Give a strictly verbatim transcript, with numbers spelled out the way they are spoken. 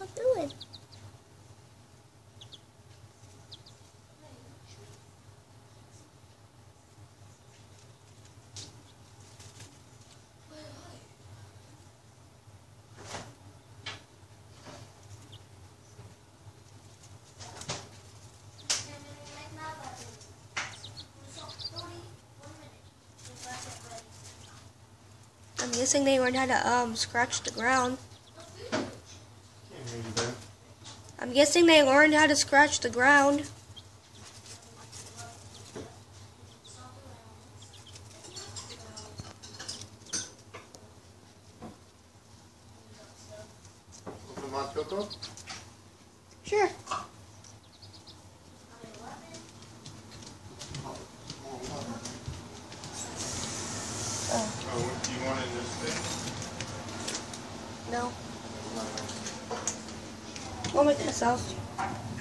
Stop doing. I'm guessing they learned how to um scratch the ground. I'm guessing they learned how to scratch the ground. Sure. Oh, do you want it in this thing? No. I'll make it myself.